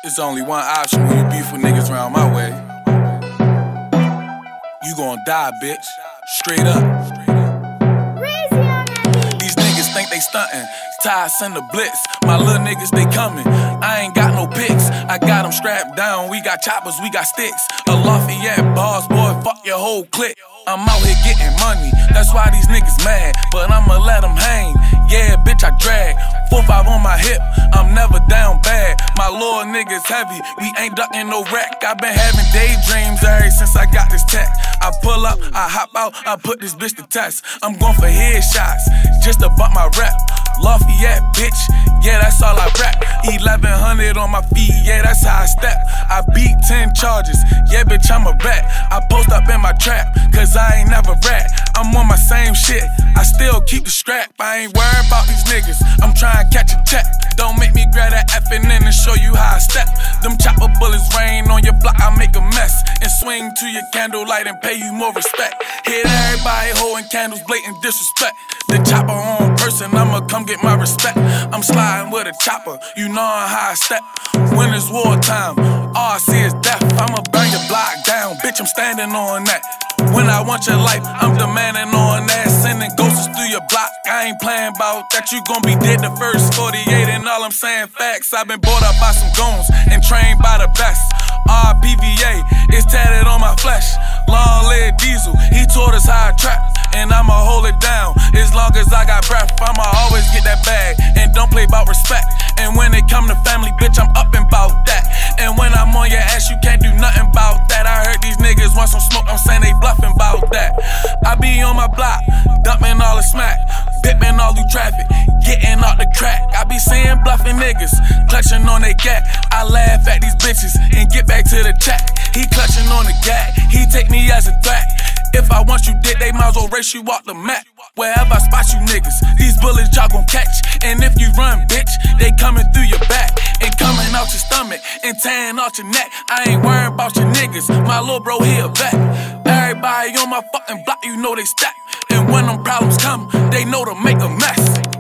There's only one option when you beef with niggas around my way. You gon' die, bitch. Straight up. These niggas think they stuntin'. Ty send the blitz. My little niggas, they comin'. I ain't got no pics. I got them strapped down. We got choppers, we got sticks. A Lafayette boss, boy, fuck your whole clique. I'm out here getting money. That's why these niggas mad. But I'ma let them hang. Yeah, bitch, I drag. 4-5 on my hip. I'm never down bad. My little niggas heavy. We ain't ducking no wreck. I been having daydreams ever since I got this tech. I pull up, I hop out, I put this bitch to test. I'm going for headshots just to bump my rep. Lafayette, bitch, yeah, that's all I rap. 1100 on my feet, yeah, that's how I step. I beat 10 charges, yeah, bitch, I'm a vet. I post up in my trap, cause I ain't never rat. I'm on my same shit, I still keep the strap. I ain't worried about these niggas, I'm trying to catch a check. Don't make me grab that effing in and show you how I step. Them chopper bullets rain on your block, I make a mess. And swing to your candlelight and pay you more respect. Hit everybody holding candles, blatant disrespect. The chopper on person, I'ma come get my respect. I'm sliding with a chopper, you know how I step. When it's wartime, all I see is death. I'ma burn your block down, bitch, I'm standing on that. When I want your life, I'm demanding on that. Sending ghosts through your block, I ain't playing about that. You gon' be dead the first 48, and all I'm saying facts. I've been brought up by some goons and trained by the best. RPVA, it's tatted on my flesh. Long leg diesel, he taught us how to trap. And I'ma hold it down, as long as I got breath. I'ma always get that bag, and don't play about respect. And when it come to family, bitch, I'm up and bout that. And when I'm on your ass, you can't do nothing about that. I heard these niggas want some smoke, I'm saying they bluffing about that. I be on my block, dumping all the smack, bipping all through traffic, getting out the crack. I be seeing bluffing niggas, clutching on they gat. I laugh at these bitches and get back to the chat. He clutching on the gat, he take me as a threat. If I want you dead, they might as well race you off the map. Wherever I spot you niggas, these bullets y'all gon' catch. And if you run, bitch, they coming through your back and coming out your stomach and tearing out your neck. I ain't worried about your niggas, my little bro, he a vet. Everybody on my fucking block, you know they stack. And when them problems come, they know to make a mess.